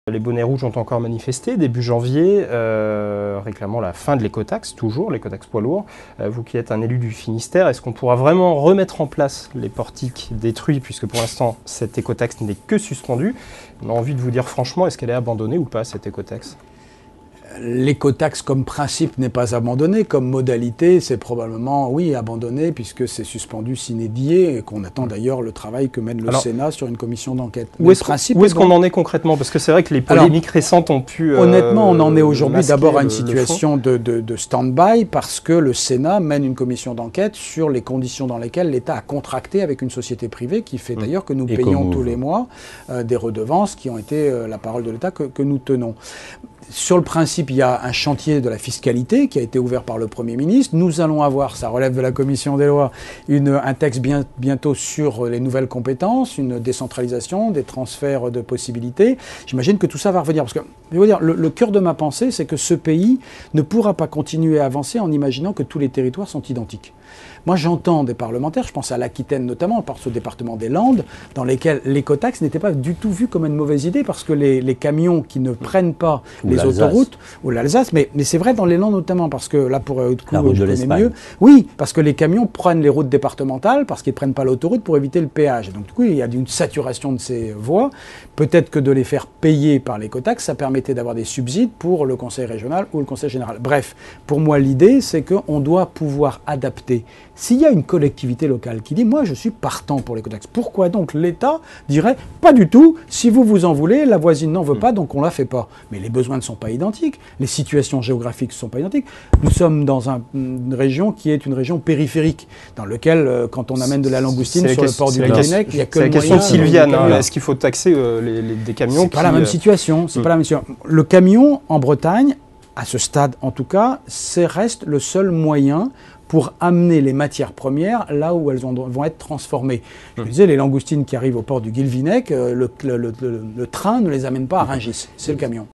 Les bonnets rouges ont encore manifesté début janvier, réclamant la fin de l'écotaxe, toujours l'écotaxe poids lourds. Vous qui êtes un élu du Finistère, est-ce qu'on pourra vraiment remettre en place les portiques détruits, puisque pour l'instant cette écotaxe n'est que suspendue? On a envie de vous dire franchement, est-ce qu'elle est abandonnée ou pas, cette écotaxe? L'écotaxe comme principe n'est pas abandonné, comme modalité c'est probablement, oui, abandonné puisque c'est suspendu sine die et qu'on attend d'ailleurs le travail que mène le Sénat sur une commission d'enquête. Où est-ce qu'on en est concrètement? Parce que c'est vrai que les polémiques récentes ont pu... honnêtement, on en est aujourd'hui d'abord à une situation de stand-by parce que le Sénat mène une commission d'enquête sur les conditions dans lesquelles l'État a contracté avec une société privée qui fait d'ailleurs que nous payons tous les mois des redevances qui ont été la parole de l'État que nous tenons. Sur le principe, il y a un chantier de la fiscalité qui a été ouvert par le Premier ministre. Nous allons avoir, ça relève de la Commission des lois, un texte bientôt sur les nouvelles compétences, une décentralisation, des transferts de possibilités. J'imagine que tout ça va revenir. Parce que, je veux dire, le cœur de ma pensée, c'est que ce pays ne pourra pas continuer à avancer en imaginant que tous les territoires sont identiques. Moi, j'entends des parlementaires, je pense à l'Aquitaine notamment, par ce département des Landes, dans lesquels l'écotaxe n'était pas du tout vue comme une mauvaise idée, parce que les camions qui ne prennent pas les autoroutes, ou l'Alsace, mais c'est vrai dans les Landes notamment, parce que là, pour le coup, je connais mieux. Oui, parce que les camions prennent les routes départementales, parce qu'ils ne prennent pas l'autoroute pour éviter le péage. Et donc, du coup, il y a une saturation de ces voies. Peut-être que de les faire payer par l'écotaxe, ça permettait d'avoir des subsides pour le conseil régional ou le conseil général. Bref, pour moi, l'idée, c'est qu'on doit pouvoir adapter. S'il y a une collectivité locale qui dit « moi, je suis partant pour l'écotaxe », pourquoi donc l'État dirait « pas du tout, si vous en voulez, la voisine n'en veut pas, donc on ne la fait pas ». Mais les besoins ne sont pas identiques, les situations géographiques ne sont pas identiques. Nous sommes dans une région qui est une région périphérique, dans laquelle, quand on amène de la langoustine sur le port du Guinec, il n'y a que le moyen... C'est la question de Sylviane, est-ce qu'il faut taxer des camions C'est pas la même situation, c'est pas la même situation. Le camion, en Bretagne, à ce stade en tout cas, reste le seul moyen pour amener les matières premières là où elles vont être transformées. Je disais, les langoustines qui arrivent au port du Guilvinec, le train ne les amène pas à Rungis, c'est le camion.